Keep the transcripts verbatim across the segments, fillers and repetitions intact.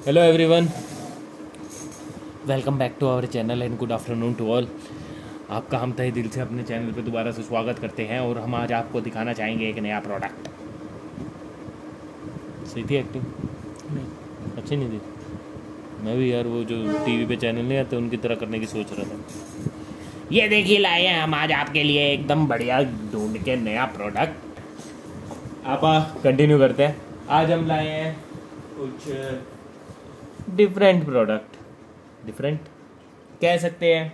Hello everyone, welcome back to our channel and good afternoon to all. आपका हम तहे दिल से अपने चैनल पे दोबारा से स्वागत करते हैं और हम आज आपको दिखाना चाहेंगे एक नया प्रोडक्ट। सही थी एक्टिंग? नहीं अच्छी नहीं थी। मैं भी यार वो जो टीवी पे चैनल नहीं आते उनकी तरह करने की सोच रहा था। ये देखिए लाए हैं हम आज आपके लिए एकदम बढ़िया ढूंढ के नया प्रोडक्ट। आप कंटिन्यू करते हैं। आज हम लाए हैं कुछ डिफरेंट प्रोडक्ट। डिफरेंट कह सकते हैं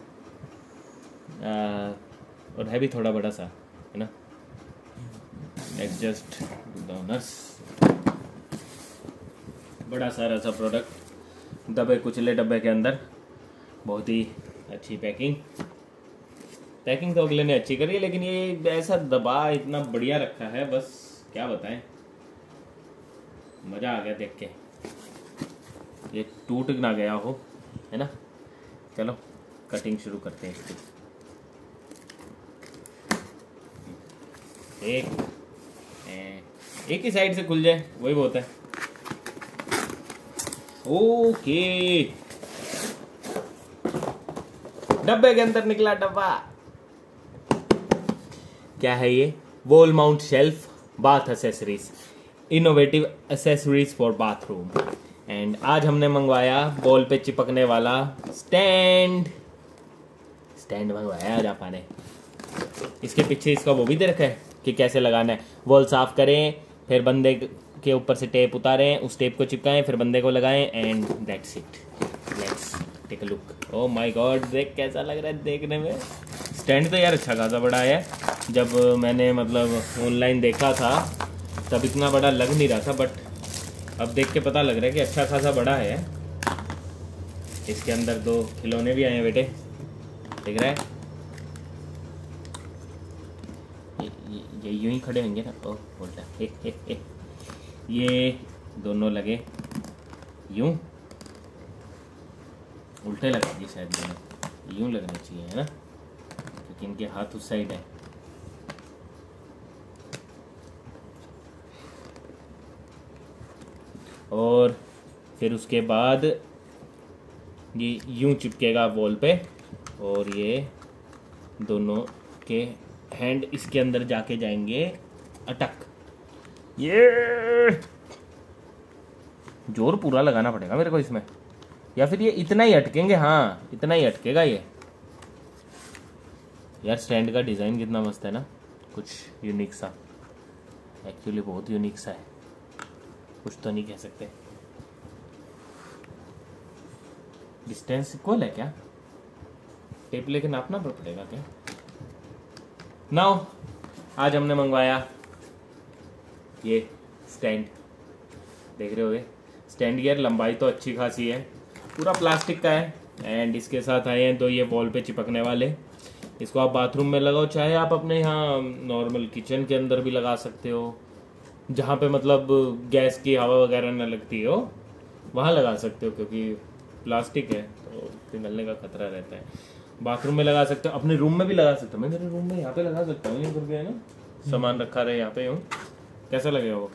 आ, और है भी थोड़ा बड़ा सा, है ना। लेट्स जस्ट डोनर्स बड़ा सारा सा प्रोडक्ट, दबे कुचले डब्बे के अंदर, बहुत ही अच्छी पैकिंग। पैकिंग तो अगले ने अच्छी करी है, लेकिन ये ऐसा दबा इतना बढ़िया रखा है, बस क्या बताएं, मज़ा आ गया देख के। ये टूट ना गया हो, है ना। चलो कटिंग शुरू करते हैं इसकी। एक एक ही साइड से खुल जाए वही बहुत है। ओके, डब्बे के अंदर निकला डब्बा। क्या है ये? Wall mount shelf bath accessories, innovative accessories for bathroom. And आज हमने मंगवाया बॉल पे चिपकने वाला स्टैंड स्टैंड मंगवाया आज आपा ने। इसके पीछे इसका वो भी दे रखा है कि कैसे लगाना है। वॉल साफ करें, फिर बंदे के ऊपर से टेप उतारें, उस टेप को चिपकाएं, फिर बंदे को लगाएं, and that's it. Let's take a look. Oh my god, देख कैसा लग रहा है देखने में। स्टैंड तो यार अच्छा खासा बड़ा है। जब मैंने मतलब ऑनलाइन देखा था तब इतना बड़ा लग नहीं रहा था, बट अब देख के पता लग रहा है कि अच्छा खासा बड़ा है। इसके अंदर दो खिलौने भी आए हैं बेटे, देख रहा है। ये, ये, ये यूं ही खड़े होंगे ना। ओह उल्टा, हे, हे, हे। ये दोनों लगे यूं, उल्टे लगेंगे शायद, दोनों यूं लगने चाहिए, है ना, क्योंकि इनके हाथ उस साइड है। और फिर उसके बाद ये यूं चिपकेगा वॉल पे, और ये दोनों के हैंड इसके अंदर जाके जाएंगे अटक। ये जोर पूरा लगाना पड़ेगा मेरे को इसमें, या फिर ये इतना ही अटकेंगे। हाँ इतना ही अटकेगा ये। यार स्टैंड का डिज़ाइन कितना मस्त है ना, कुछ यूनिक सा, एक्चुअली बहुत यूनिक सा है, कुछ तो नहीं कह सकते। डिस्टेंस इक्वल है क्या? टेप लेके नापना पड़ेगा क्या? नाउ आज हमने मंगवाया ये स्टैंड, देख रहे होगे स्टैंड। यार लंबाई तो अच्छी खासी है, पूरा प्लास्टिक का है। एंड इसके साथ आए हैं दो ये वॉल पे चिपकने वाले। इसको आप बाथरूम में लगाओ, चाहे आप अपने यहाँ नॉर्मल किचन के अंदर भी लगा सकते हो, जहाँ पे मतलब गैस की हवा वगैरह न लगती हो वहाँ लगा सकते हो, क्योंकि प्लास्टिक है तो पिघलने का खतरा रहता है। बाथरूम में लगा सकते हो, अपने रूम में भी लगा सकते हो। मैं मेरे रूम में यहाँ पे लगा सकता हूँ, ये करके है ना, सामान रखा रहे यहाँ पे हूँ, कैसा लगेगा वो।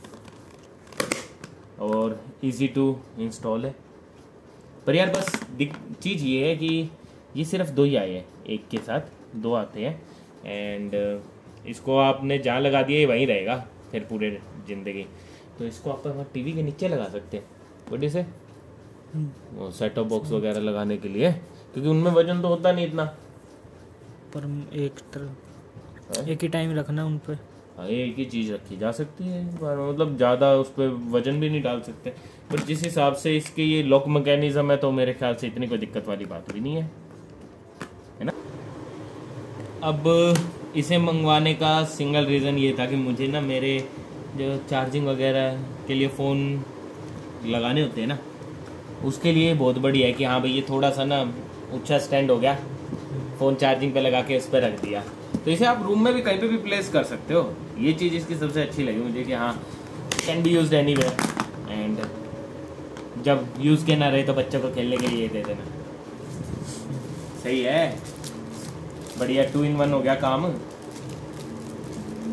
और इजी टू इंस्टॉल है। पर यार बस चीज़ ये है कि ये सिर्फ दो ही आए हैं, एक के साथ दो आते हैं। एंड इसको आपने जहाँ लगा दिया वहीं रहेगा फिर पूरे जिंदगी। तो इसको आप टीवी के नीचे लगा सकते हैं, बड़े से वो सेट टॉप बॉक्स वगैरह लगाने के लिए, क्योंकि उनमें वजन तो होता नहीं इतना। पर एक तरह एक ही टाइम रखना उन पर। हाँ एक ही चीज़ रखी जा सकती है, मतलब ज़्यादा उस पर वजन भी नहीं डाल सकते। बट जिस हिसाब से इसके ये लॉक मैकेनिज्म है तो मेरे ख्याल से इतनी कोई दिक्कत वाली बात भी नहीं है, है ना। अब इसे मंगवाने का सिंगल रीज़न ये था कि मुझे ना मेरे जो चार्जिंग वगैरह के लिए फ़ोन लगाने होते हैं ना, उसके लिए बहुत बढ़िया है कि हाँ भाई ये थोड़ा सा ना ऊंचा स्टैंड हो गया, फ़ोन चार्जिंग पे लगा के उस पर रख दिया, तो इसे आप रूम में भी कहीं पे भी प्लेस कर सकते हो। ये चीज़ इसकी सबसे अच्छी लगी मुझे कि हाँ can be used anywhere. And जब यूज़ के ना रहे तो बच्चों को खेलने के लिए दे देना, सही है, बढ़िया टू इन वन हो गया काम।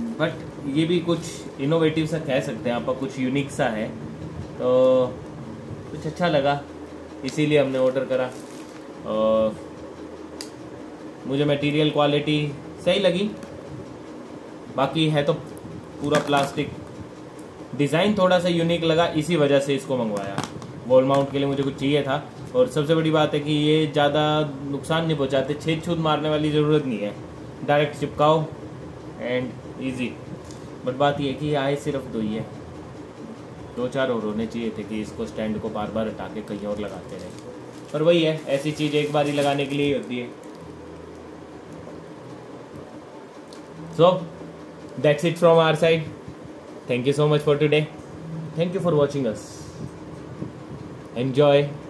बट ये भी कुछ इनोवेटिव सा कह सकते हैं आप, कुछ यूनिक सा है। तो कुछ अच्छा लगा इसीलिए हमने ऑर्डर करा। और मुझे मटेरियल क्वालिटी सही लगी, बाकी है तो पूरा प्लास्टिक। डिज़ाइन थोड़ा सा यूनिक लगा, इसी वजह से इसको मंगवाया। वॉल माउंट के लिए मुझे कुछ चाहिए था। और सबसे बड़ी बात है कि ये ज़्यादा नुकसान नहीं पहुंचाते, छेद छूद मारने वाली ज़रूरत नहीं है, डायरेक्ट चिपकाओ एंड इजी। बट बात ये है कि आए सिर्फ दो ही है, दो चार और होने चाहिए थे कि इसको स्टैंड को बार बार हटा के कहीं और लगाते रहे। पर वही है, ऐसी चीज़ एक बार ही लगाने के लिए ही होती है। So that's it from our side. Thank you so much for today. Thank you for watching us. Enjoy.